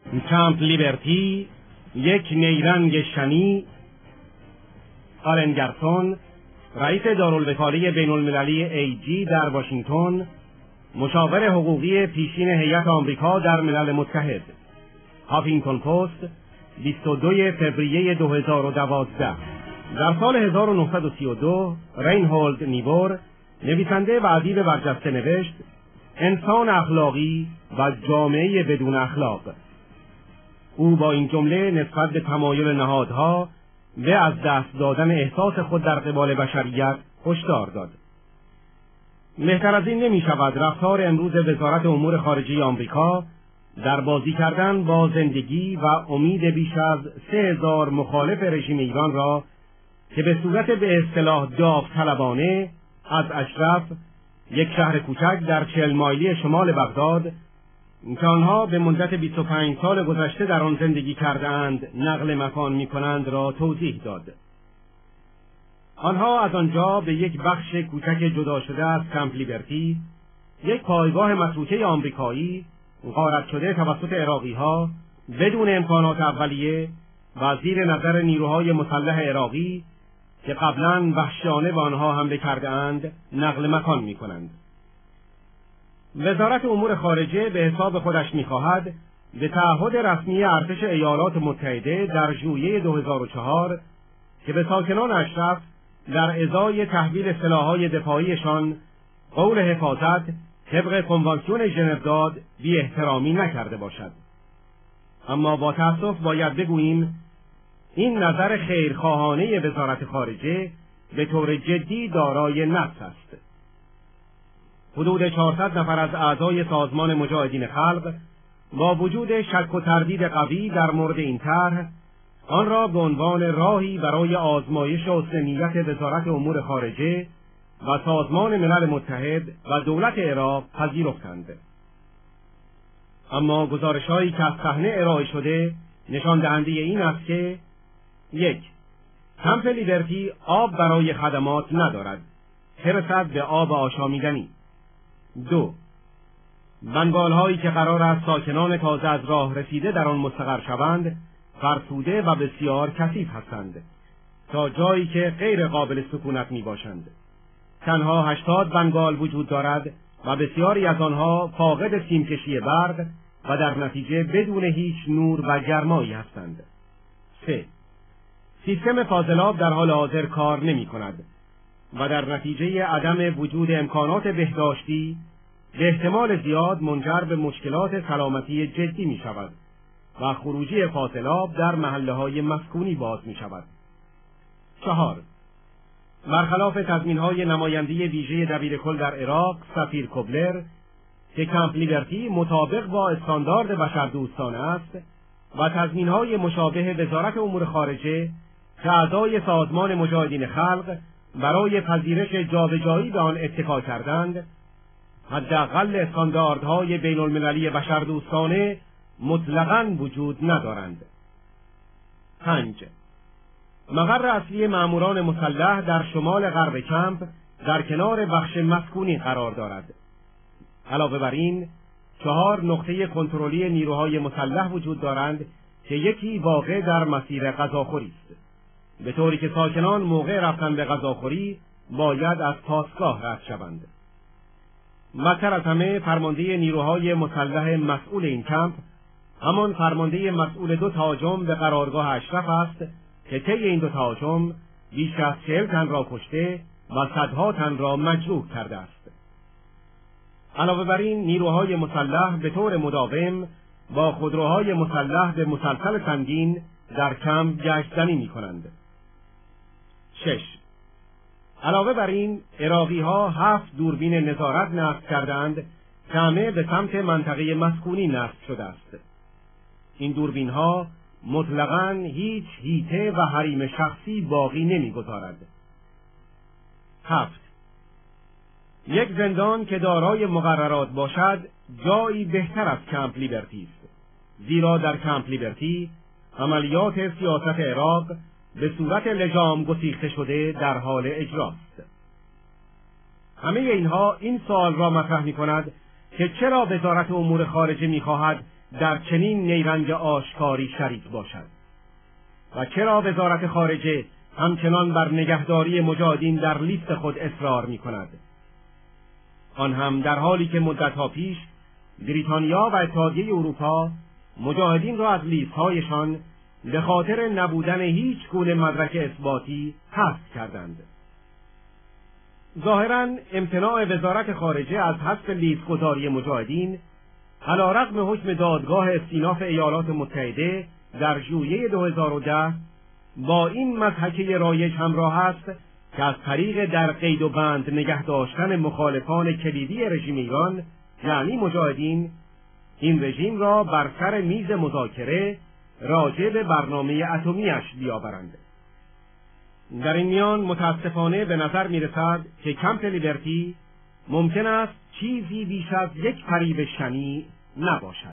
کمپ لیبرتی، یک نیرنگ شنی، آلن گرسون، رئیس دارالوکاله بین المللی ایجی در واشنگتن، مشاور حقوقی پیشین هیئت آمریکا در ملل متحد. هافینگتون پست، 22 فوریه 2012. در سال 1932 رینهولد نیبور، نویسنده و ادیب برجسته، نوشت: انسان اخلاقی و جامعه بدون اخلاق. او با این جمله نسبت به تمایل نهادها به از دست دادن احساس خود در قبال بشریت هشدار داد. بهتر از این نمی شود رفتار امروز وزارت امور خارجه آمریکا در بازی کردن با زندگی و امید بیش از 3000 مخالف رژیم ایران را که به صورت به اصطلاح داوطلبانه از اشرف، یک شهر کوچک در 40 مایلی شمال بغداد که آنها به مدت 25 سال گذشته در آن زندگی کرده‌اند نقل مکان می‌کنند را توضیح داد. آنها از آنجا به یک بخش کوچک جدا شده از کمپ لیبرتی، یک پایگاه متروکه آمریکایی غارت شده توسط عراقی‌ها بدون امکانات اولیه و زیر نظر نیروهای مسلح عراقی که قبلاً وحشیانه به آنها حمله کرده‌اند نقل مکان می‌کنند. وزارت امور خارجه به حساب خودش می‌خواهد به تعهد رسمی ارتش ایالات متحده در ژوئیه 2004 که به ساکنان اشرف در ازای تحویل سلاح‌های دفاعیشان قول حفاظت طبق کنوانسیون ژنو داد بی احترامی نکرده باشد. اما با تأسف باید بگوییم این نظر خیرخواهانه وزارت خارجه به طور جدی دارای نقص است. حدود 400 نفر از اعضای سازمان مجاهدین خلق با وجود شک و تردید قوی در مورد این طرح آن را به عنوان راهی برای آزمایش حسن نیت وزارت امور خارجه و سازمان ملل متحد و دولت عراق پذیرفتند. اما گزارش‌هایی که از صحنه ارائه شده نشان دهنده این است که 1. کمپ لیبرتی آب برای خدمات ندارد، چه رسد به آب آشامیدنی. 2. بنگال‌هایی که قرار است ساکنان تازه از راه رسیده در آن مستقر شوند، فرسوده و بسیار کثیف هستند، تا جایی که غیر قابل سکونت می باشند. تنها 80 بنگال وجود دارد و بسیاری از آنها فاقد سیمکشی برق و در نتیجه بدون هیچ نور و گرمایی هستند. 3. سیستم فاضلاب در حال حاضر کار نمی کند و در نتیجه عدم وجود امکانات بهداشتی به احتمال زیاد منجر به مشکلات سلامتی جدی می شود و خروجی فاضلاب در محله‌های مسکونی باز می شود. 4. برخلاف تضمین‌های نماینده ویژه دبیرکل در عراق سفیر کوبلر که کمپ لیبرتی مطابق با استاندارد بشردوستانه است و تضمین‌های مشابه وزارت امور خارجه که اعضای سازمان مجاهدین خلق برای پذیرش جابجایی به آن اتکا کردند، حداقل استانداردهای بین المللی بشردوستانه مطلقاً وجود ندارند. 5. مقر اصلی ماموران مسلح در شمال غرب کمپ در کنار بخش مسکونی قرار دارد. علاوه بر این 4 نقطه کنترلی نیروهای مسلح وجود دارند که یکی واقع در مسیر غذاخوری است، به طوری که ساکنان موقع رفتن به غذاخوری باید از پاسگاه رد شوند. بدتر از همه فرمانده نیروهای مسلح مسئول این کمپ همان فرمانده مسئول 2 تهاجم به قرارگاه اشرف است که طی این 2 تهاجم بیش از 40 تن را کشته و صدها تن را مجروح کرده است. علاوه بر این نیروهای مسلح به طور مداوم با خودروهای مسلح به مسلسل سنگین در کمپ گشتزنی می‌کنند. 6. علاوه بر این عراقی‌ها 7 دوربین نظارت نصب کردند که همه به سمت منطقه مسکونی نصب شده است. این دوربین‌ها مطلقاً هیچ حیطه و حریم شخصی باقی نمی‌گذارد. 7. یک زندان که دارای مقررات باشد جایی بهتر از کمپ لیبرتی است، زیرا در کمپ لیبرتی عملیات سیاست عراق به صورت لجام گسیخته شده در حال اجراست. همه اینها این سوال را مطرح می‌کند که چرا وزارت امور خارجه می‌خواهد در چنین نیرنگ آشکاری شریک باشد؟ و چرا وزارت خارجه همچنان بر نگهداری مجاهدین در لیست خود اصرار می کند؟ آن هم در حالی که مدتها پیش بریتانیا و اتحادیه اروپا مجاهدین را از لیست‌هایشان به خاطر نبودن هیچ گونه مدرک اثباتی حذف کردند. ظاهراً امتناع وزارت خارجه از حذف لیست‌گذاری مجاهدین علیرغم حکم دادگاه استیناف ایالات متحده در ژوئیه 2010 با این مضحکه رایج همراه است که از طریق در قید و بند نگه داشتن مخالفان کلیدی رژیم ایران یعنی مجاهدین این رژیم را بر سر میز مذاکره راجع به برنامه اتمی‌اش بیاورند. در این میان متاسفانه به نظر می‌رسد که کمپ لیبرتی ممکن است چیزی بیش از یک فریب شنیع نباشد.